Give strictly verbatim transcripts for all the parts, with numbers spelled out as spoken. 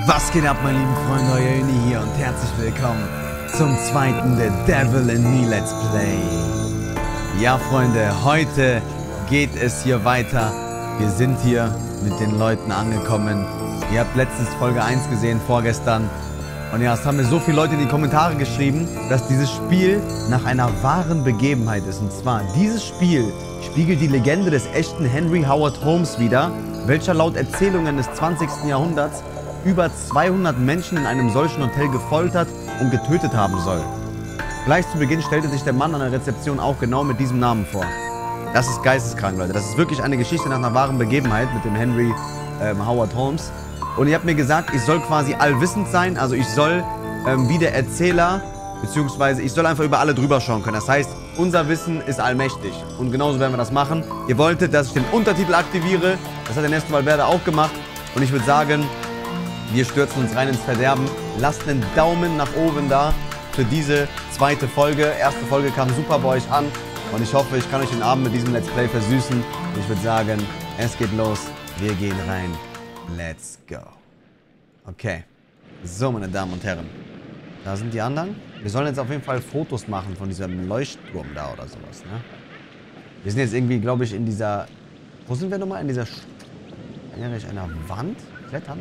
Was geht ab, meine lieben Freunde, euer Uni hier und herzlich willkommen zum zweiten The Devil in Me Let's Play. Ja, Freunde, heute geht es hier weiter. Wir sind hier mit den Leuten angekommen. Ihr habt letztens Folge eins gesehen, vorgestern. Und ja, es haben mir so viele Leute in die Kommentare geschrieben, dass dieses Spiel nach einer wahren Begebenheit ist. Und zwar, dieses Spiel spiegelt die Legende des echten Henry Howard Holmes wider, welcher laut Erzählungen des zwanzigsten Jahrhunderts über zweihundert Menschen in einem solchen Hotel gefoltert und getötet haben soll. Gleich zu Beginn stellte sich der Mann an der Rezeption auch genau mit diesem Namen vor. Das ist geisteskrank, Leute. Das ist wirklich eine Geschichte nach einer wahren Begebenheit mit dem Henry ähm, Howard Holmes. Und ihr habt mir gesagt, ich soll quasi allwissend sein. Also ich soll ähm, wie der Erzähler, beziehungsweise ich soll einfach über alle drüber schauen können. Das heißt, unser Wissen ist allmächtig. Und genauso werden wir das machen. Ihr wolltet, dass ich den Untertitel aktiviere. Das hat der Ernesto Valverde auch gemacht. Und ich würde sagen, wir stürzen uns rein ins Verderben. Lasst einen Daumen nach oben da für diese zweite Folge. Erste Folge kam super bei euch an. Und ich hoffe, ich kann euch den Abend mit diesem Let's Play versüßen. Und ich würde sagen, es geht los. Wir gehen rein. Let's go. Okay. So, meine Damen und Herren. Da sind die anderen. Wir sollen jetzt auf jeden Fall Fotos machen von diesem Leuchtturm da oder sowas, ne? Wir sind jetzt irgendwie, glaube ich, in dieser... Wo sind wir nochmal? In dieser... Erinnere ich einer Wand? Klettern?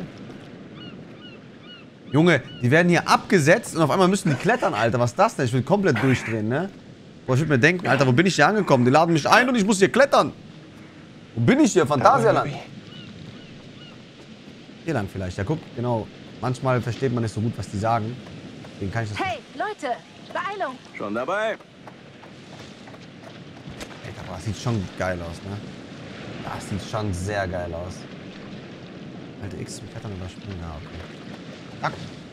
Junge, die werden hier abgesetzt und auf einmal müssen die klettern, Alter. Was ist das denn? Ich will komplett durchdrehen, ne? Boah, ich würde mir denken, Alter, wo bin ich hier angekommen? Die laden mich ein und ich muss hier klettern. Wo bin ich hier? Phantasialand. Hier lang vielleicht. Ja, guck, genau. Manchmal versteht man nicht so gut, was die sagen. Deswegen kann ich das... Hey, Leute! Beeilung! Schon dabei? Alter, boah, das sieht schon geil aus, ne? Das sieht schon sehr geil aus. Alte X zum Klettern überspringen. Ja, okay. Zack.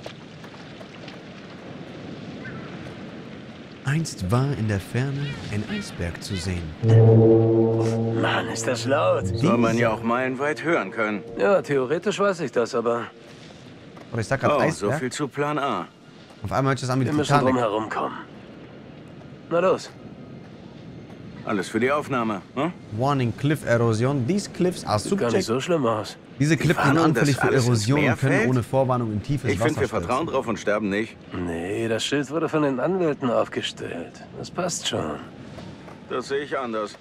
Einst war in der Ferne ein Eisberg zu sehen. Mann, ist das laut. Soll man ja auch meilenweit hören können. Ja, theoretisch weiß ich das, aber Oder ich sag grad Oh, so Eisberg. viel zu Plan A. Auf einmal hört sich das an wie wir die müssen drum Titanic. herumkommen. Na los. Alles für die Aufnahme, ne? Warning, Cliff Erosion. These cliffs are Sieht gar nicht subject. so schlimm aus. Diese Klippen sind Warnung, anfällig dass für alles ins Erosion Meer und können fällt? ohne Vorwarnung in tiefes Ich Wasser finde, wir vertrauen stürzen. drauf und sterben nicht. Nee, das Schild wurde von den Anwälten aufgestellt. Das passt schon. Das sehe ich anders.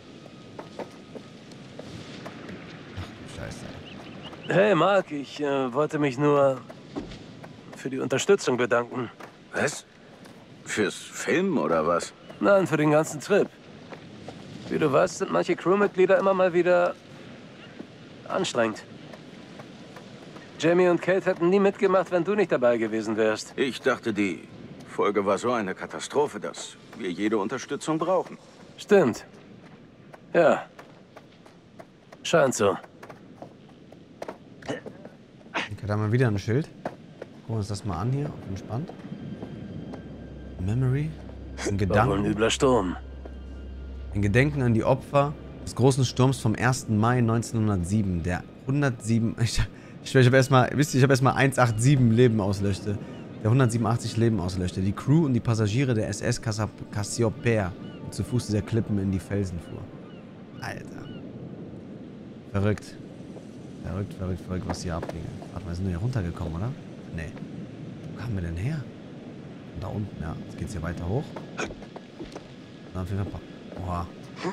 Scheiße. Hey, Mark, ich äh, wollte mich nur für die Unterstützung bedanken. Was? Fürs Filmen oder was? Nein, für den ganzen Trip. Wie du weißt, sind manche Crewmitglieder immer mal wieder anstrengend. Jamie und Kate hätten nie mitgemacht, wenn du nicht dabei gewesen wärst. Ich dachte, die Folge war so eine Katastrophe, dass wir jede Unterstützung brauchen. Stimmt. Ja. Scheint so. Okay, da haben wir wieder ein Schild. Gucken wir uns das mal an hier. Entspannt. Memory. Ein War wohl ein Gedanken. übler Sturm. Ein Gedenken an die Opfer des großen Sturms vom ersten Mai neunzehnhundertsieben. Der hundertsieben... Ich, ich, ich habe erstmal... Wisst ihr, ich habe erstmal hundertsiebenundachtzig Leben auslöschte. Der hundertsiebenundachtzig Leben auslöschte. Die Crew und die Passagiere der S S Cassiopeia zu Fuß dieser Klippen in die Felsen fuhr. Alter. Verrückt. Verrückt, verrückt, verrückt, was hier abging. Warte mal, sind wir hier runtergekommen, oder? Nee. Wo kamen wir denn her? Da unten, ja. Jetzt geht's hier weiter hoch. Dann auf jeden Fall... Oha.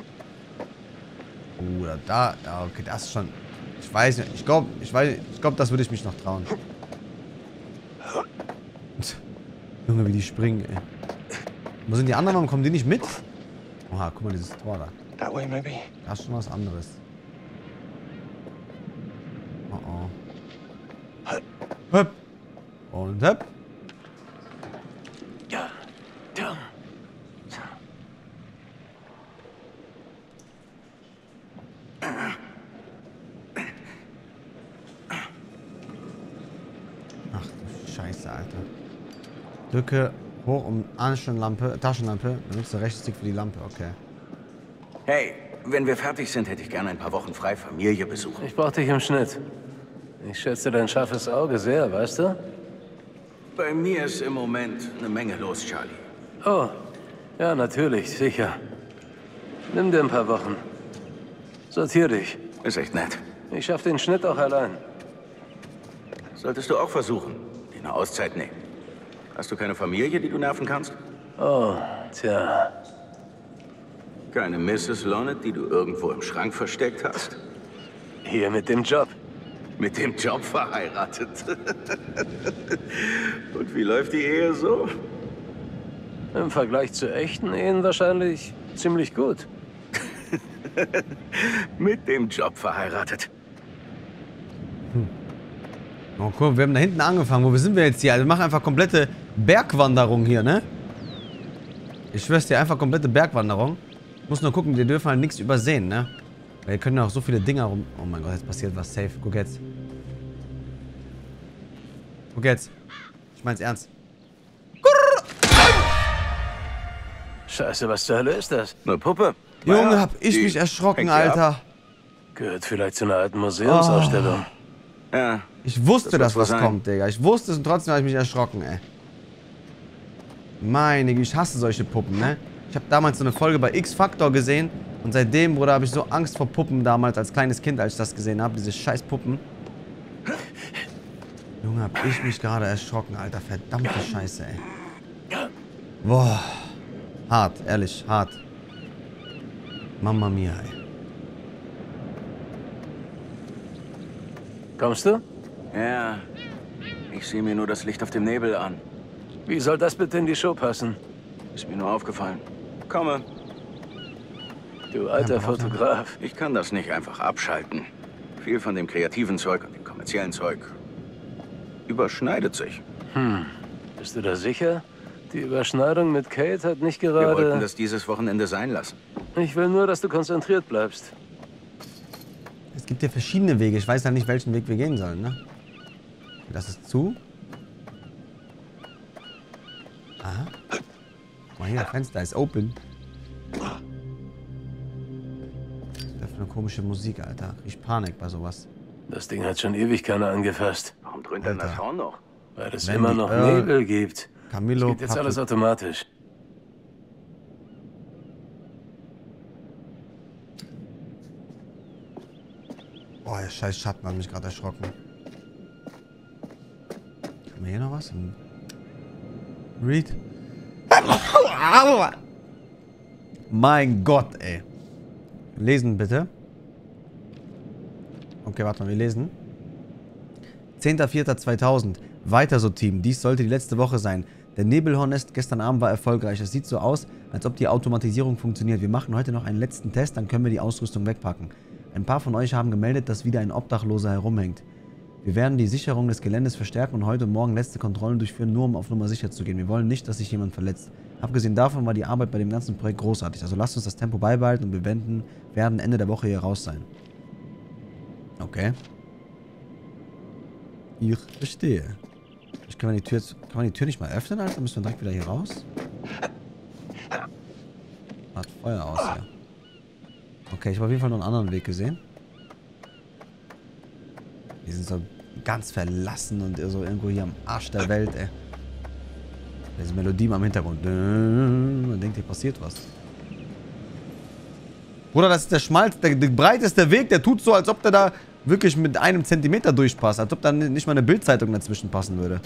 Oder da, da, okay, das ist schon... Ich weiß nicht, ich glaube, ich weiß, ich glaube, das würde ich mich noch trauen. Junge, wie die springen, ey. Wo sind die anderen? Warum kommen die nicht mit? Oha, guck mal, dieses Tor da. That way, maybe. Das ist schon was anderes. Oh oh. Höpp. Und höpp. Ja. Ja. Ach du Scheiße, Alter. Drücke hoch um Taschenlampe, Taschenlampe. Benutze der rechte Stick für die Lampe, okay. Hey, wenn wir fertig sind, hätte ich gerne ein paar Wochen frei Familie besuchen. Ich brauch dich im Schnitt. Ich schätze dein scharfes Auge sehr, weißt du? Bei mir ist im Moment eine Menge los, Charlie. Oh, ja, natürlich, sicher. Nimm dir ein paar Wochen. Sortier dich. Ist echt nett. Ich schaff den Schnitt auch allein. Solltest du auch versuchen. Dir eine Auszeit nehmen. Hast du keine Familie, die du nerven kannst? Oh, tja. Keine Misses Lonnet, die du irgendwo im Schrank versteckt hast? Hier mit dem Job. Mit dem Job verheiratet. Und wie läuft die Ehe so? Im Vergleich zu echten Ehen wahrscheinlich ziemlich gut. Mit dem Job verheiratet. Hm. Oh, cool, wir haben da hinten angefangen. Wo sind wir jetzt hier? Also wir machen einfach komplette Bergwanderung hier, ne? Ich schwör's dir, einfach komplette Bergwanderung. Ich muss nur gucken, wir dürfen halt nichts übersehen, ne? Weil wir können ja auch so viele Dinger rum... Oh mein Gott, jetzt passiert was. Safe. Guck jetzt. Guck jetzt. Ich mein's ernst. Scheiße, was zur Hölle ist das? Eine Puppe. Junge, Naja, hab ich die mich erschrocken, hängt hier Alter. ab. Gehört vielleicht zu einer alten Museumsausstellung. Ja. Ich wusste, Das dass wird was wohl sein. kommt, Digga. Ich wusste es und trotzdem habe ich mich erschrocken, ey. Meine Güte, ich hasse solche Puppen, ne? Ich habe damals so eine Folge bei X-Factor gesehen und seitdem, Bruder, habe ich so Angst vor Puppen damals als kleines Kind, als ich das gesehen habe. Diese scheiß Puppen. Junge, hab ich mich gerade erschrocken, Alter. Verdammte Scheiße, ey. Boah. Hart, ehrlich, hart. Mama mia, ey. Kommst du? Ja. Ich sehe mir nur das Licht auf dem Nebel an. Wie soll das bitte in die Show passen? Ist mir nur aufgefallen. Komme. Du alter Fotograf. Ich kann das nicht einfach abschalten. Viel von dem kreativen Zeug und dem kommerziellen Zeug überschneidet sich. Hm. Bist du da sicher? Die Überschneidung mit Kate hat nicht Wir wollten gerade... das dieses Wochenende sein lassen. Ich will nur, dass du konzentriert bleibst. Es gibt ja verschiedene Wege. Ich weiß ja nicht, welchen Weg wir gehen sollen, ne? Das ist zu. Aha. Guck mal hier, das Fenster ist open. Das ist eine komische Musik, Alter. Ich Panik bei sowas. Das Ding hat schon ewig keiner angefasst. Warum dröhnt denn das Alter. Horn noch? Weil es Wendy, immer noch Earl, Nebel gibt. Camillo, Es geht jetzt Pappe. alles automatisch. Boah, der scheiß Schatten hat mich gerade erschrocken. Haben wir hier noch was? Ein Read. Mein Gott, ey. Lesen bitte. Okay, warte mal, wir lesen. zehnter vierter zweitausend. Weiter so, Team. Dies sollte die letzte Woche sein. Der Nebelhornest gestern Abend war erfolgreich. Es sieht so aus, als ob die Automatisierung funktioniert. Wir machen heute noch einen letzten Test, dann können wir die Ausrüstung wegpacken. Ein paar von euch haben gemeldet, dass wieder ein Obdachloser herumhängt. Wir werden die Sicherung des Geländes verstärken und heute und morgen letzte Kontrollen durchführen, nur um auf Nummer sicher zu gehen. Wir wollen nicht, dass sich jemand verletzt. Abgesehen davon war die Arbeit bei dem ganzen Projekt großartig. Also lasst uns das Tempo beibehalten und wir werden, werden Ende der Woche hier raus sein. Okay. Ich verstehe. Ich kann man die Tür jetzt, kann man die Tür nicht mal öffnen, Alter? Müssen wir direkt wieder hier raus? Hat Feuer aus, ja. Okay, ich habe auf jeden Fall noch einen anderen Weg gesehen. Die sind so ganz verlassen und so irgendwo hier am Arsch der Welt, ey. Diese Melodie mal im Hintergrund. Man denkt, hier passiert was. Bruder, das ist der schmalste, der, der breiteste Weg. Der tut so, als ob der da wirklich mit einem Zentimeter durchpasst. Als ob da nicht mal eine Bildzeitung dazwischen passen würde.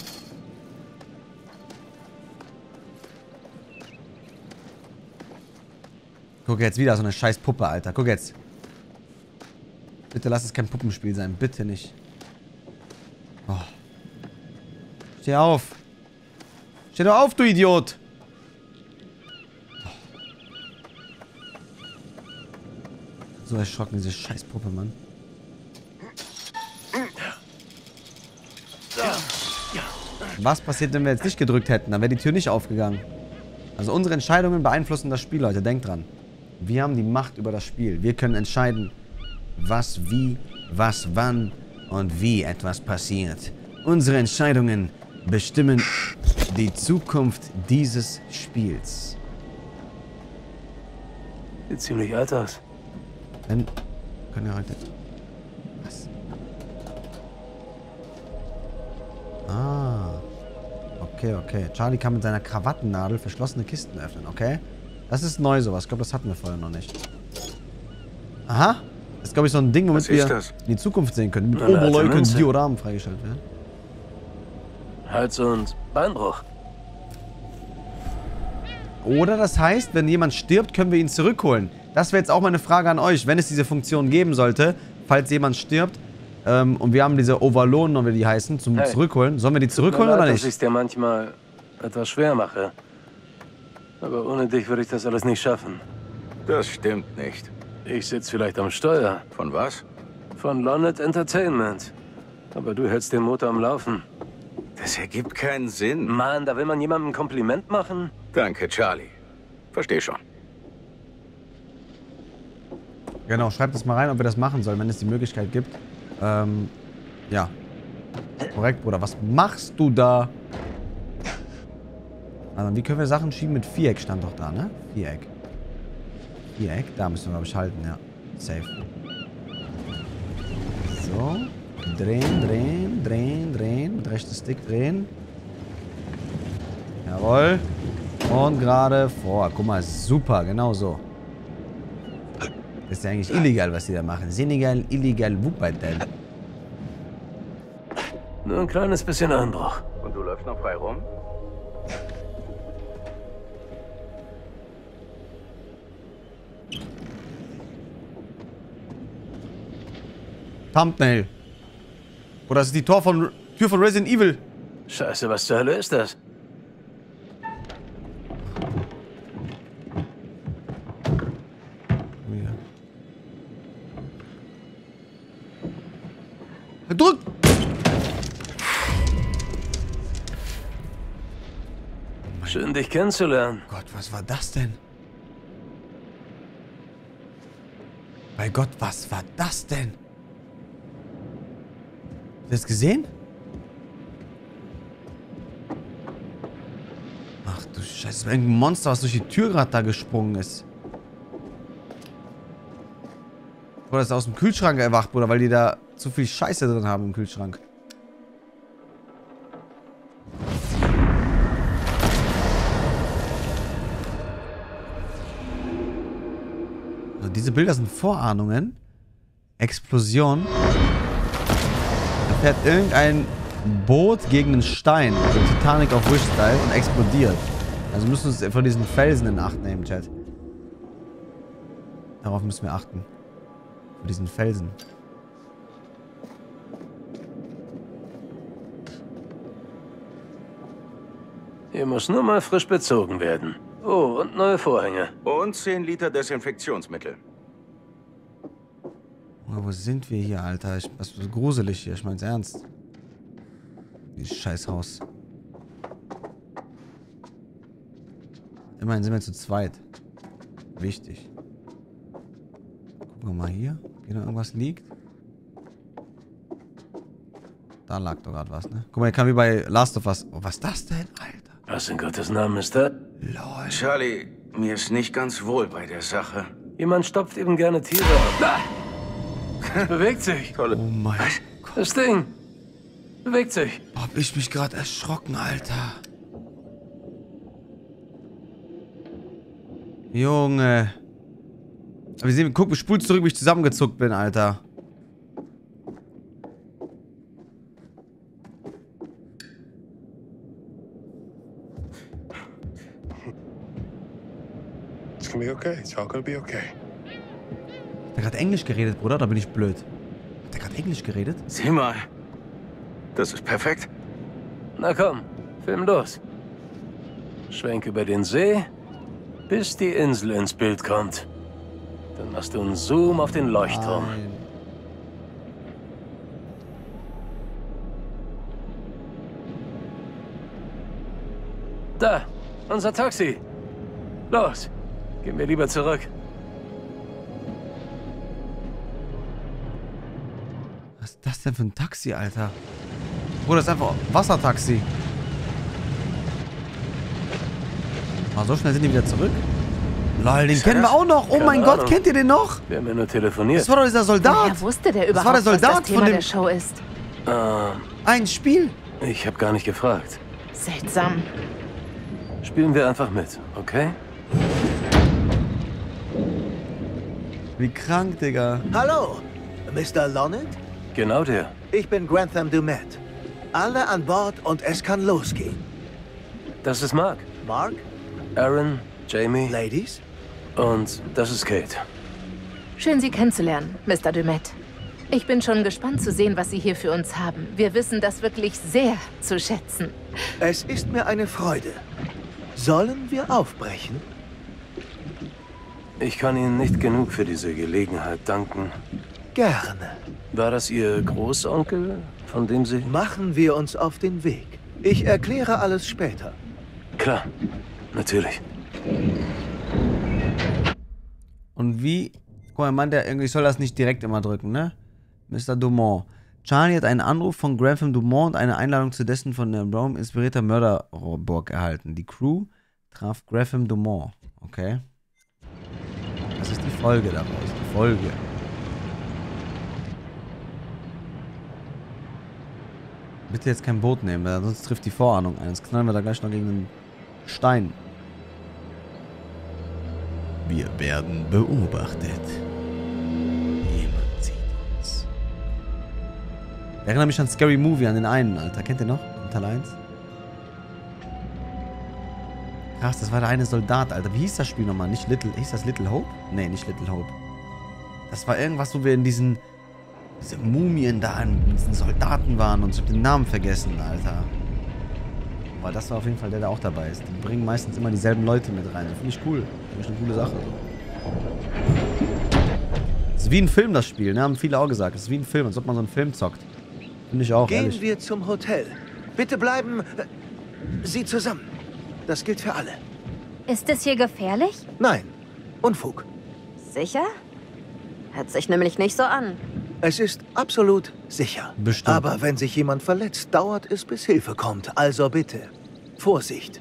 Guck jetzt, wieder so eine scheiß Puppe, Alter. Guck jetzt. Bitte lass es kein Puppenspiel sein. Bitte nicht. Oh. Steh auf. Steh doch auf, du Idiot. Oh. So erschrocken, diese scheiß Puppe, Mann. Was passiert, wenn wir jetzt nicht gedrückt hätten? Dann wäre die Tür nicht aufgegangen. Also unsere Entscheidungen beeinflussen das Spiel, Leute. Denkt dran. Wir haben die Macht über das Spiel. Wir können entscheiden, was, wie, was, wann und wie etwas passiert. Unsere Entscheidungen bestimmen die Zukunft dieses Spiels. Sieht ziemlich alt aus. Wenn... Können wir heute... Was? Ah. Okay, okay. Charlie kann mit seiner Krawattennadel verschlossene Kisten öffnen, okay? Das ist neu sowas. Ich glaube, das hatten wir vorher noch nicht. Aha. Das ist, glaube ich, so ein Ding, womit Was ist wir das? in die Zukunft sehen können. Mit Eine alte Oberleuke und Münze. Dioramen freigestellt werden. Hals- und Beinbruch. Oder das heißt, wenn jemand stirbt, können wir ihn zurückholen. Das wäre jetzt auch mal eine Frage an euch, wenn es diese Funktion geben sollte, falls jemand stirbt, ähm, und wir haben diese Overlohnen, wie die heißen, zum Hey. Zurückholen. Sollen wir die zurückholen Tut mir leid, oder nicht? dass ich es dir manchmal etwas schwer mache. Aber ohne dich würde ich das alles nicht schaffen. Das stimmt nicht. Ich sitze vielleicht am Steuer Von was? von Lonet Entertainment. Aber du hältst den Motor am Laufen. Das ergibt keinen Sinn. Mann, da will man jemandem ein Kompliment machen? Danke, Charlie. Versteh schon. Genau, schreibt das mal rein, ob wir das machen sollen, wenn es die Möglichkeit gibt. Ähm, ja. Korrekt, Bruder. Was machst du da? Also, wie können wir Sachen schieben mit Viereck? Stand doch da, ne? Viereck. Viereck, da müssen wir, glaube ich, halten, ja. Safe. So. Drehen, drehen, drehen, drehen. Mit rechten Stick drehen. Jawohl. Und gerade vor. Guck mal, super, genau so. Das ist ja eigentlich illegal, was die da machen. Senegal, illegal, Wuppertal. Nur ein kleines bisschen Einbruch. Und du läufst noch frei rum? Thumbnail. Oder das ist die Tor von, Tür von Resident Evil. Scheiße, was zur Hölle ist das? Drück! Schön, dich kennenzulernen. Gott, was war das denn? Bei Gott, was war das denn? Hast du das gesehen? Ach du Scheiße, das war irgendein Monster, was durch die Tür gerade da gesprungen ist. Oder ist aus dem Kühlschrank erwacht, Bruder, weil die da zu viel Scheiße drin haben im Kühlschrank. Also diese Bilder sind Vorahnungen. Explosion. Da fährt irgendein Boot gegen einen Stein. Also Titanic auf Wish-Style und explodiert. Also müssen wir uns von diesen Felsen in Acht nehmen, Chat. Darauf müssen wir achten. Von diesen Felsen. Hier muss nur mal frisch bezogen werden. Oh, und neue Vorhänge. Und zehn Liter Desinfektionsmittel. Oh, wo sind wir hier, Alter? Ich, was ist gruselig hier, ich mein's ernst. Dieses Scheißhaus. Immerhin sind wir zu zweit. Wichtig. Gucken wir mal hier. Ob hier noch irgendwas liegt. Da lag doch gerade was, ne? Guck mal, hier kam wie bei Last of Us. Oh, was ist das denn, Alter? Was in Gottes Namen ist das? Lol. Charlie, mir ist nicht ganz wohl bei der Sache. Jemand stopft eben gerne Tiere ab. Es bewegt sich. Tolle. Oh mein Gott. Das Ding bewegt sich. Hab ich mich gerade erschrocken, Alter. Junge. Aber wir sehen, guck, wir spulen zurück, wie ich zusammengezuckt bin, Alter. It's gonna be okay. It's all gonna be okay. Hat er gerade Englisch geredet, Bruder? Da bin ich blöd. Hat er gerade Englisch geredet? Sieh mal. Das ist perfekt. Na komm, film los. Schwenk über den See, bis die Insel ins Bild kommt. Dann machst du einen Zoom auf den Leuchtturm. Nein. Da, unser Taxi. Los, gehen wir lieber zurück. Was ist das denn für ein Taxi, Alter? Bruder, das ist einfach Wassertaxi. Ah, so schnell sind die wieder zurück. Lol, den kennen wir auch noch. Oh Keine mein Gott, Ahnung. kennt ihr den noch? Wir haben ja nur telefoniert. Das war doch dieser Soldat. Woher wusste der war überhaupt, der Soldat was das Thema von dem- der Show ist? Ähm, Ein Spiel. ich habe gar nicht gefragt. Seltsam. Spielen wir einfach mit, okay? Wie krank, Digga. Hallo, Mister Lonnet? Genau der. Ich bin Grantham Dumet. Alle an Bord und es kann losgehen. Das ist Mark. Mark? Aaron, Jamie Ladies? und das ist Kate. Schön, Sie kennenzulernen, Mister Dumet. Ich bin schon gespannt zu sehen, was Sie hier für uns haben. Wir wissen das wirklich sehr zu schätzen. Es ist mir eine Freude. Sollen wir aufbrechen? Ich kann Ihnen nicht genug für diese Gelegenheit danken. Gerne. War das Ihr Großonkel, von dem Sie... Machen wir uns auf den Weg. Ich erkläre alles später. Klar, natürlich. Und wie... Guck mal, meint der irgendwie, ich soll das nicht direkt immer drücken, ne? Mister Dumont. Charlie hat einen Anruf von Graham Dumont und eine Einladung zu dessen von der Rome inspirierter Mörderburg erhalten. Die Crew traf Graham Dumont. Okay. Das ist die Folge daraus. Die Folge. Bitte jetzt kein Boot nehmen, weil sonst trifft die Vorahnung ein. Sonst knallen wir da gleich noch gegen einen Stein. Wir werden beobachtet. Jemand sieht uns. Ich erinnere mich an Scary Movie, an den einen, Alter. Kennt ihr noch? In Teil eins? Krass, das war der eine Soldat, Alter. Wie hieß das Spiel nochmal? Nicht Little... Hieß das Little Hope? Nee, nicht Little Hope. Das war irgendwas, wo wir in diesen... Diese Mumien da, in diesen Soldaten waren und ich hab den Namen vergessen, Alter. Aber das war auf jeden Fall der, der auch dabei ist. Die bringen meistens immer dieselben Leute mit rein. Das finde ich cool. Finde ich eine coole Sache. Das ist wie ein Film, das Spiel, ne? Haben viele auch gesagt. Das ist wie ein Film, als ob man so einen Film zockt. Finde ich auch, Gehen ehrlich. wir zum Hotel. Bitte bleiben äh, Sie zusammen. Das gilt für alle. Ist es hier gefährlich? Nein, Unfug. Sicher? Hört sich nämlich nicht so an. Es ist absolut sicher. Bestimmt. Aber wenn sich jemand verletzt, dauert es, bis Hilfe kommt. Also bitte, Vorsicht.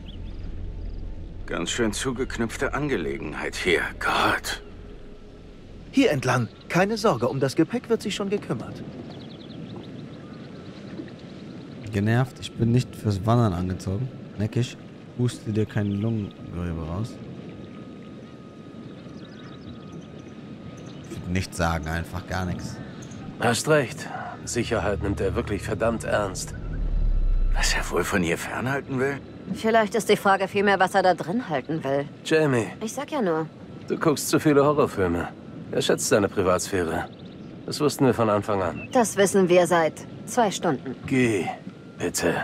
Ganz schön zugeknüpfte Angelegenheit hier. Gott. Hier entlang. Keine Sorge, um das Gepäck wird sich schon gekümmert. Genervt. Ich bin nicht fürs Wandern angezogen. Neckig. Huste dir keine Lungengewebe raus. Ich würde nichts sagen, einfach gar nichts. Hast recht. Sicherheit nimmt er wirklich verdammt ernst. Was er wohl von ihr fernhalten will? Vielleicht ist die Frage vielmehr, was er da drin halten will. Jamie, Ich sag ja nur. du guckst zu viele Horrorfilme. Er schätzt seine Privatsphäre. Das wussten wir von Anfang an. Das wissen wir seit zwei Stunden. Geh, bitte.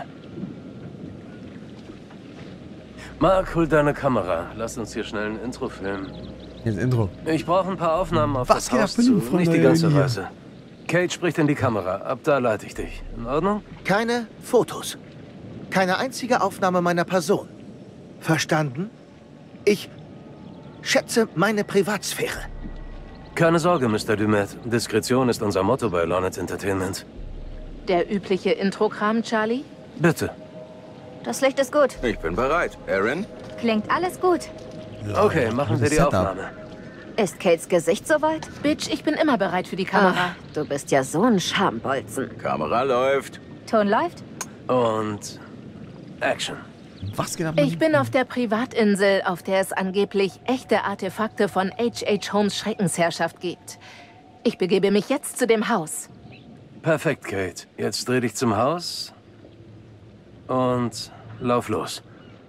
Mark, hol deine Kamera. Lass uns hier schnell ein Intro filmen. Hier ist das Intro. Ich brauche ein paar Aufnahmen auf Was das geht Haus ab, zu, Freunde, nicht die ganze hier? Reise. Kate spricht in die Kamera. Ab da leite ich dich. In Ordnung? Keine Fotos. Keine einzige Aufnahme meiner Person. Verstanden? Ich schätze meine Privatsphäre. Keine Sorge, Mister Dumet. Diskretion ist unser Motto bei Lornet Entertainment. Der übliche Intro-Kram, Charlie? Bitte. Das Licht ist gut. Ich bin bereit. Aaron? Klingt alles gut. Okay, machen wir die Setup. Aufnahme. Ist Kates Gesicht soweit? Bitch, ich bin immer bereit für die Kamera. Ach, du bist ja so ein Schambolzen. Kamera läuft. Ton läuft? Und Action. Was geht ab? Ich bin auf der Privatinsel, auf der es angeblich echte Artefakte von H H. Holmes Schreckensherrschaft gibt. Ich begebe mich jetzt zu dem Haus. Perfekt, Kate. Jetzt dreh dich zum Haus und lauf los.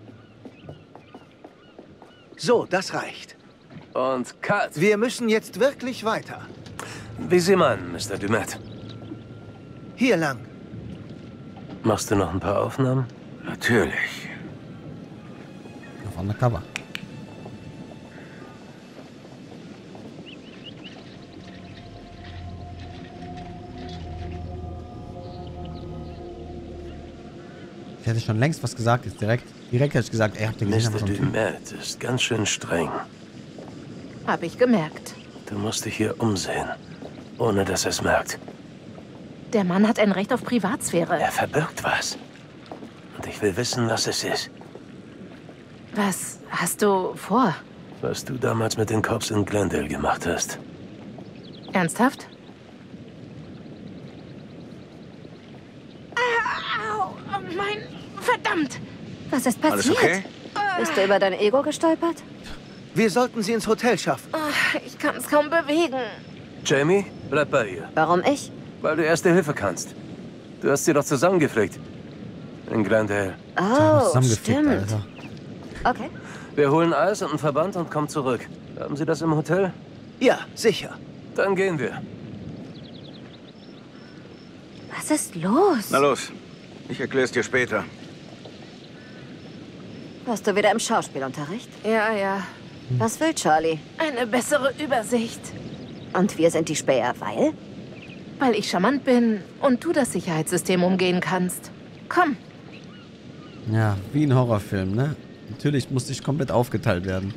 So, das reicht. Und Cut. Wir müssen jetzt wirklich weiter. Wie Sie meinen, Mister Dumet. Hier lang. Machst du noch ein paar Aufnahmen? Natürlich. Auf Undercover. Ich hätte schon längst was gesagt, jetzt direkt. Direkt hätte ich gesagt, ey, habt ihr gesehen, Mister was am Typ? Dumet ist ganz schön streng. Hab ich gemerkt. Du musst dich hier umsehen, ohne dass er es merkt. Der Mann hat ein Recht auf Privatsphäre. Er verbirgt was. Und ich will wissen, was es ist. Was hast du vor? Was du damals mit den Cops in Glendale gemacht hast. Ernsthaft? Au, oh mein... Verdammt! Was ist Alles passiert? okay? Bist du über dein Ego gestolpert? Wir sollten sie ins Hotel schaffen. Oh, ich kann es kaum bewegen. Jamie, bleib bei ihr, Warum ich? weil du erste Hilfe kannst. Du hast sie doch zusammengeflickt. In Glendale. Oh, Zusammengefickt, stimmt. Alter. Okay. Wir holen Eis und einen Verband und kommen zurück. Haben Sie das im Hotel? Ja, sicher. Dann gehen wir. Was ist los? Na los, ich erklär's dir später. Warst du wieder im Schauspielunterricht? Ja, ja. Was will Charlie? Eine bessere Übersicht. Und wir sind die Späher, weil? Weil ich charmant bin und du das Sicherheitssystem umgehen kannst. Komm. Ja, wie ein Horrorfilm, ne? Natürlich musste ich komplett aufgeteilt werden.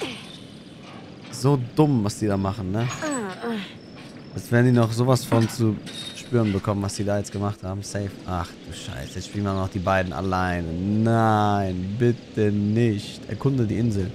So dumm, was die da machen, ne? Jetzt werden die noch sowas von zu spüren bekommen, was die da jetzt gemacht haben. Safe. Ach du Scheiße, jetzt spielen wir noch die beiden alleine. Nein, bitte nicht. Erkunde die Insel.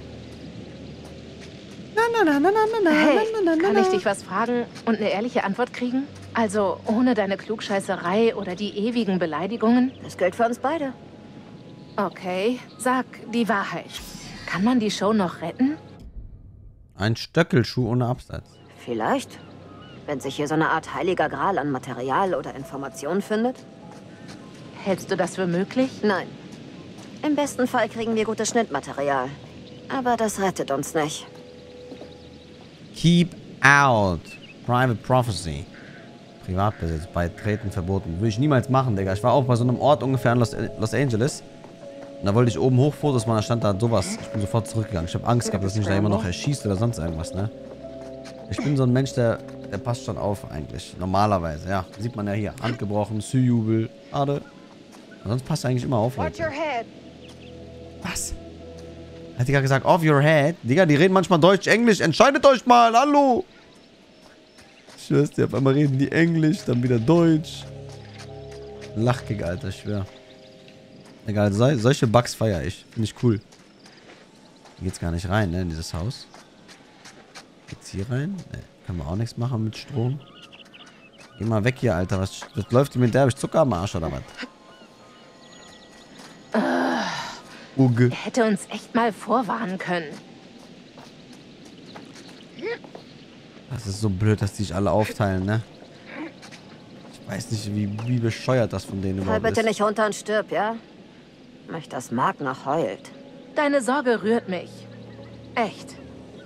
Hey, kann ich dich was fragen und eine ehrliche Antwort kriegen? Also ohne deine Klugscheißerei oder die ewigen Beleidigungen? Das gilt für uns beide. Okay, sag die Wahrheit. Kann man die Show noch retten? Ein Stöckelschuh ohne Absatz. Vielleicht. Wenn sich hier so eine Art heiliger Gral an Material oder Informationen findet? Hältst du das für möglich? Nein. Im besten Fall kriegen wir gutes Schnittmaterial. Aber das rettet uns nicht. Keep out. Private Prophecy. Privatbesitz. Beitreten verboten. Würde ich niemals machen, Digga. Ich war auch bei so einem Ort ungefähr in Los, Los Angeles. Und da wollte ich oben hoch Fotos machen, da stand da sowas. Ich bin sofort zurückgegangen. Ich habe Angst gehabt, dass mich da immer noch erschießt oder sonst irgendwas, ne? Ich bin so ein Mensch, der, der passt schon auf eigentlich. Normalerweise, ja. Sieht man ja hier. Hand gebrochen, Sü-Jubel. Schade. Sonst passt er eigentlich immer auf. Leute. Was? Hat die gerade gesagt, off your head? Digga, die reden manchmal Deutsch, Englisch. Entscheidet euch mal, hallo! Ich schwör's dir, auf einmal reden die Englisch, dann wieder Deutsch. Lachkick, Alter, ich schwör. Egal, so, solche Bugs feiere ich. Finde ich cool. Hier geht's gar nicht rein, ne, in dieses Haus. Geht's hier rein? Ne, können wir auch nichts machen mit Strom. Geh mal weg hier, Alter. Was, was läuft hier mit der? Hab ich Zucker am Arsch oder was? Uge. Er hätte uns echt mal vorwarnen können. Das ist so blöd, dass die sich alle aufteilen, ne? Ich weiß nicht, wie, wie bescheuert das von denen Fall überhaupt bitte ist. nicht runter und stirb, ja? Möchte, dass Mark noch heult. Deine Sorge rührt mich. Echt.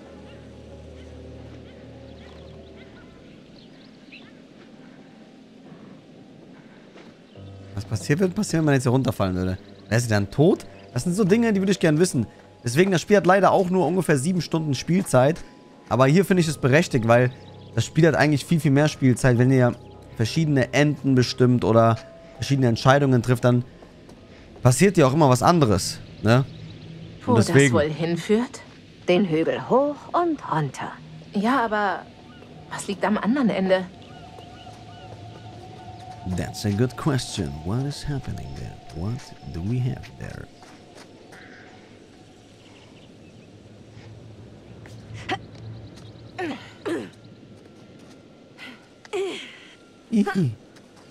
Was passiert wird, passieren, wenn man jetzt hier runterfallen würde. Wäre sie dann tot? Das sind so Dinge, die würde ich gern wissen. Deswegen, das Spiel hat leider auch nur ungefähr sieben Stunden Spielzeit. Aber hier finde ich es berechtigt, weil das Spiel hat eigentlich viel, viel mehr Spielzeit. Wenn ihr verschiedene Enden bestimmt oder verschiedene Entscheidungen trifft, dann passiert ja auch immer was anderes, ne? Wo das wohl hinführt? Den Hügel hoch und runter. Ja, aber was liegt am anderen Ende? That's a good question. What is happening there? What do we have there? Ihi.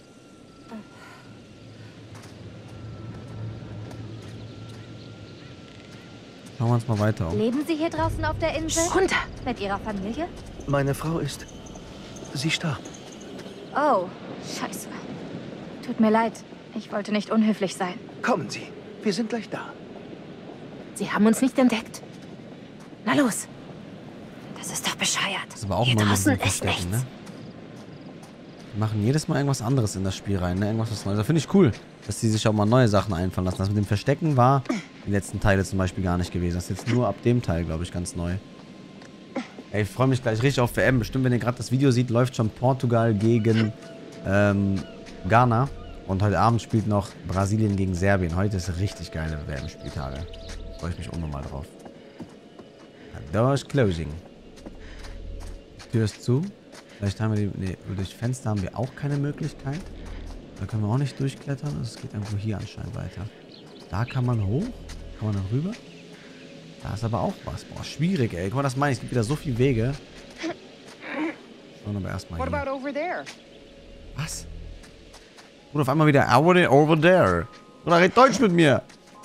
Schauen wir uns mal weiter um. Leben Sie hier draußen auf der Insel? Runter! Mit Ihrer Familie? Meine Frau ist... Sie starb. Oh, scheiße. Tut mir leid. Ich wollte nicht unhöflich sein. Kommen Sie. Wir sind gleich da. Sie haben uns nicht entdeckt. Na los! Das ist doch bescheuert. Das ist aber auch Hier mal ein draußen bisschen ist nichts. verstecken, ne? Die machen jedes Mal irgendwas anderes in das Spiel rein, ne? Irgendwas was Neues. Da finde ich cool, dass die sich auch mal neue Sachen einfallen lassen. Das mit dem Verstecken war die letzten Teile zum Beispiel gar nicht gewesen. Das ist jetzt nur ab dem Teil, glaube ich, ganz neu. Ey, ich freue mich gleich richtig auf W M. Bestimmt, wenn ihr gerade das Video seht, läuft schon Portugal gegen ähm, Ghana. Und heute Abend spielt noch Brasilien gegen Serbien. Heute ist richtig geile W M-Spieltage. Freue ich mich unnormal drauf. Door is closing. Die Tür ist zu. Vielleicht haben wir die... Ne, durch Fenster haben wir auch keine Möglichkeit. Da können wir auch nicht durchklettern. Es geht irgendwo hier anscheinend weiter. Da kann man hoch. Kann man dann rüber. Da ist aber auch was. Boah, schwierig, ey. Guck mal, das meine ich. Es gibt wieder so viele Wege. Schauen wir aber erstmal hier. Was? Und auf einmal wieder over there. Over there. Oder red Deutsch mit mir.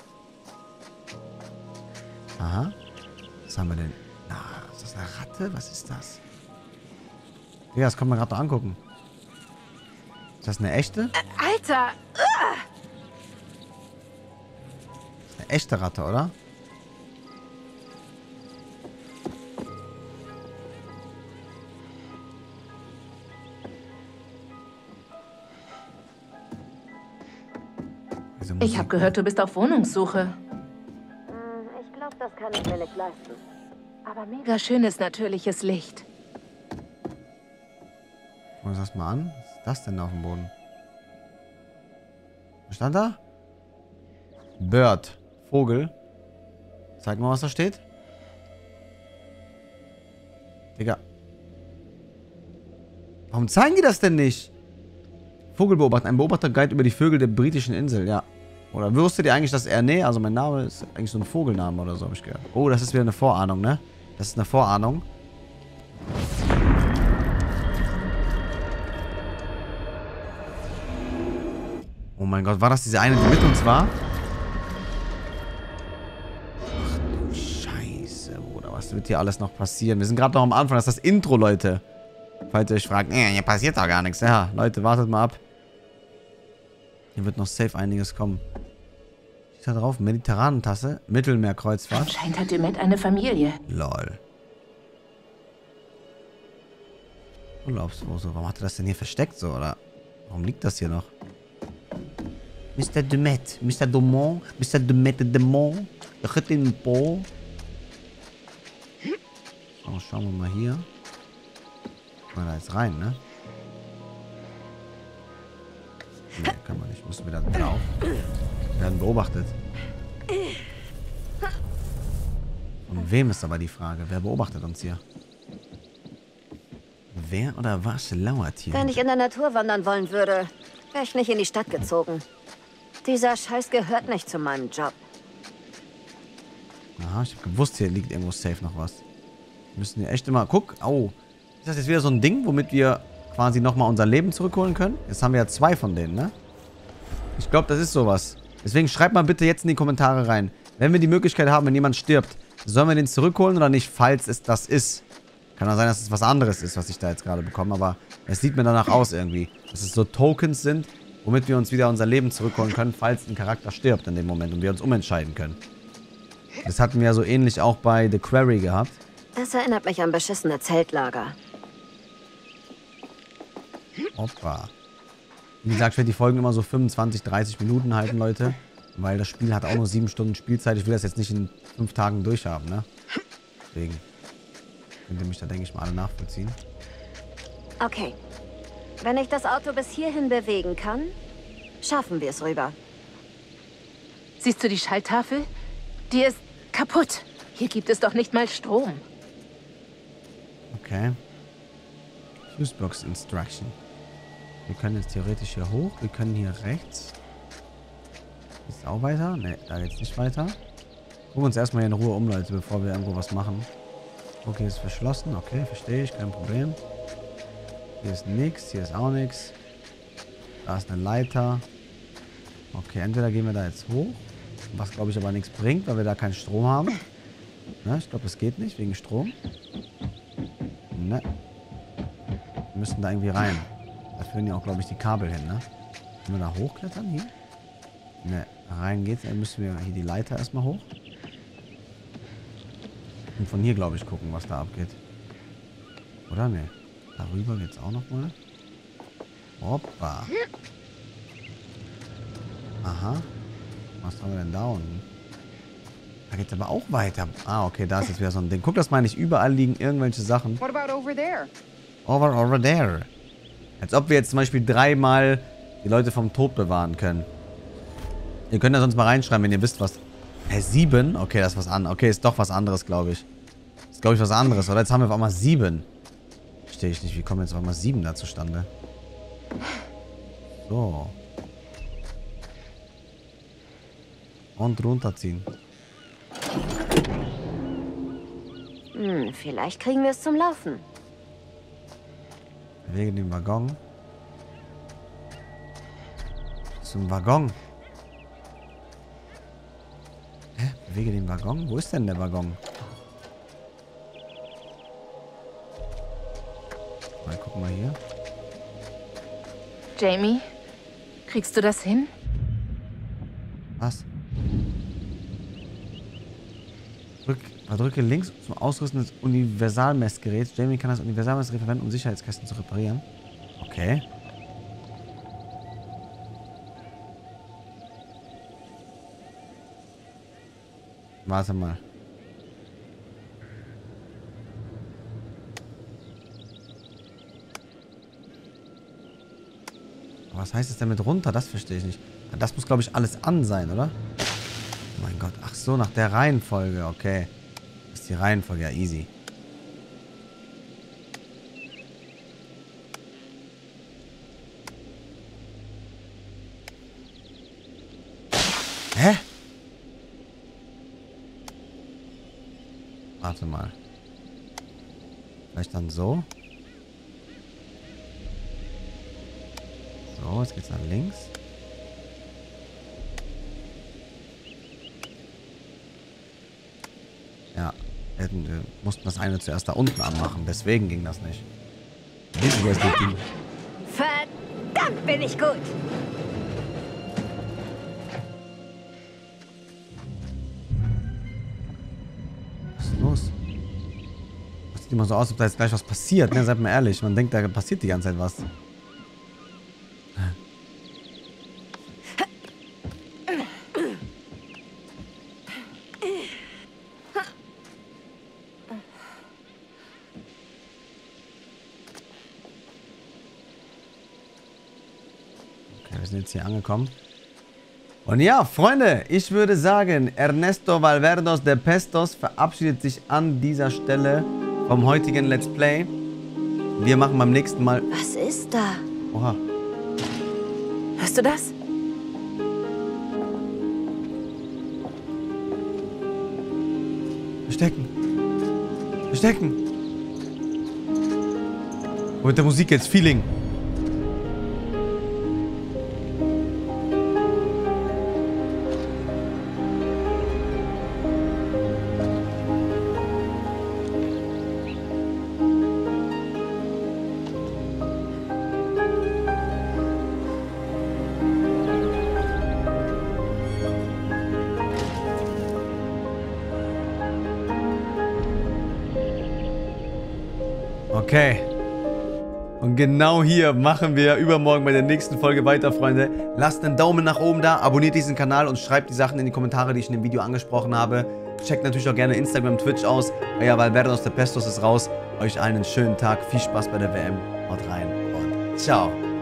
Aha. Was haben wir denn? Ah, ist das eine Ratte? Was ist das? Ja, das kann man gerade angucken. Ist das eine echte? Alter! Eine echte Ratte, oder? Ich habe gehört, du bist auf Wohnungssuche. Ich glaube, das kann ich mir nicht leisten. Aber mega schönes natürliches Licht. Gucken wir uns das mal an. Was ist das denn da auf dem Boden? Was stand da? Bird. Vogel. Zeig mal, was da steht. Digga. Warum zeigen die das denn nicht? Vogel beobachten. Ein Beobachterguide über die Vögel der britischen Insel. Ja. Oder wusstet ihr eigentlich, dass er... Nee, also mein Name ist eigentlich so ein Vogelname oder so, habe ich gehört. Oh, das ist wieder eine Vorahnung, ne? Das ist eine Vorahnung. Oh mein Gott, war das diese eine, die mit uns war? Ach du Scheiße, Bruder. Was wird hier alles noch passieren? Wir sind gerade noch am Anfang. Das ist das Intro, Leute. Falls ihr euch fragt, nee, hier passiert doch gar nichts. Ja, Leute, wartet mal ab. Hier wird noch safe einiges kommen. Da drauf, Mediterranentasse, Mittelmeerkreuzfahrt. Anscheinend hat Dumet eine Familie. Lol. Urlaubsrose. Warum hat er das denn hier versteckt so, oder? Warum liegt das hier noch? Mister Dumet. Mister Dumont. Mister Dumet de Dumont. Der hat den Po. So, schauen wir mal hier. Kann man da jetzt rein, ne? Nee, kann man nicht. Müssen wir da drauf. Wir werden beobachtet. Von wem ist aber die Frage? Wer beobachtet uns hier? Wer oder was lauert hier? Wenn ich in der Natur wandern wollen würde, wäre ich nicht in die Stadt gezogen. Dieser Scheiß gehört nicht zu meinem Job. Aha, ich habe gewusst, hier liegt irgendwo safe noch was. Wir müssen hier echt immer... Guck, au. Ist das jetzt wieder so ein Ding, womit wir quasi nochmal unser Leben zurückholen können? Jetzt haben wir ja zwei von denen, ne? Ich glaube, das ist sowas. Deswegen schreibt mal bitte jetzt in die Kommentare rein. Wenn wir die Möglichkeit haben, wenn jemand stirbt, sollen wir den zurückholen oder nicht, falls es das ist? Kann auch sein, dass es was anderes ist, was ich da jetzt gerade bekomme, aber es sieht mir danach aus irgendwie. Dass es so Tokens sind, womit wir uns wieder unser Leben zurückholen können, falls ein Charakter stirbt in dem Moment und wir uns umentscheiden können. Das hatten wir ja so ähnlich auch bei The Quarry gehabt. Das erinnert mich an beschissene Zeltlager. Hoppa. Wie gesagt, ich werde die Folgen immer so fünfundzwanzig, dreißig Minuten halten, Leute. Weil das Spiel hat auch nur sieben Stunden Spielzeit. Ich will das jetzt nicht in fünf Tagen durchhaben, ne? Deswegen könnt ihr mich da, denke ich, mal alle nachvollziehen. Okay. Wenn ich das Auto bis hierhin bewegen kann, schaffen wir es rüber. Siehst du die Schalltafel? Die ist kaputt. Hier gibt es doch nicht mal Strom. Okay. Fusebox Instruction. Wir können jetzt theoretisch hier hoch. Wir können hier rechts. Ist auch weiter? Ne, da geht's nicht weiter. Gucken wir uns erstmal hier in Ruhe um, Leute, bevor wir irgendwo was machen. Okay, ist verschlossen. Okay, verstehe ich. Kein Problem. Hier ist nichts. Hier ist auch nichts. Da ist eine Leiter. Okay, entweder gehen wir da jetzt hoch. Was, glaube ich, aber nichts bringt, weil wir da keinen Strom haben. Ne, ich glaube, das geht nicht, wegen Strom. Ne. Wir müssen da irgendwie rein. Da führen ja auch, glaube ich, die Kabel hin, ne? Können wir da hochklettern hier? Ne, rein geht's. Dann müssen wir hier die Leiter erstmal hoch. Und von hier, glaube ich, gucken, was da abgeht. Oder? Ne. Darüber geht's auch nochmal. Hoppa. Aha. Was haben wir denn da unten? Da geht's aber auch weiter. Ah, okay, da ist jetzt wieder so ein Ding. Guck, das meine ich. Überall liegen irgendwelche Sachen. What about over there? Over, over there. Als ob wir jetzt zum Beispiel dreimal die Leute vom Tod bewahren können. Ihr könnt ja sonst mal reinschreiben, wenn ihr wisst, was... Hä, sieben? Okay, das ist was anderes. Okay, ist doch was anderes, glaube ich. Ist, glaube ich, was anderes. Oder jetzt haben wir auf einmal sieben. Verstehe ich nicht. Wie kommen jetzt auf einmal sieben da zustande? So. Und runterziehen. Hm, vielleicht kriegen wir es zum Laufen. Bewege den Waggon. Zum Waggon. Hä? Bewege den Waggon? Wo ist denn der Waggon? Mal gucken mal hier. Jamie, kriegst du das hin? Was? Drück, drücke links zum Ausrüsten des Universalmessgeräts. Jamie kann das Universalmessgerät verwenden, um Sicherheitskästen zu reparieren. Okay. Warte mal. Was heißt es denn mit runter? Das verstehe ich nicht. Das muss, glaube ich, alles an sein, oder? Oh mein Gott. Ach so, nach der Reihenfolge. Okay. Das ist die Reihenfolge. Ja, easy. Hä? Warte mal. Vielleicht dann so? So, jetzt geht's nach links. Ja, wir, hätten, wir mussten das eine zuerst da unten anmachen. Deswegen ging das nicht. Verdammt, bin ich gut. Was ist los? Das sieht immer so aus, als ob da jetzt gleich was passiert. Ne? Seid mal ehrlich. Man denkt, da passiert die ganze Zeit was. Wir sind jetzt hier angekommen. Und ja, Freunde, ich würde sagen, Ernesto Valverdos de Pestos verabschiedet sich an dieser Stelle vom heutigen Let's Play. Wir machen beim nächsten Mal... Was ist da? Oha. Hörst du das? Verstecken. Verstecken. Und mit der Musik jetzt Feeling. Okay. Und genau hier machen wir übermorgen bei der nächsten Folge weiter, Freunde. Lasst einen Daumen nach oben da, abonniert diesen Kanal und schreibt die Sachen in die Kommentare, die ich in dem Video angesprochen habe. Checkt natürlich auch gerne Instagram, Twitch aus. Euer Valverdos de Pestos ist raus. Euch einen schönen Tag. Viel Spaß bei der W M. Haut rein und ciao.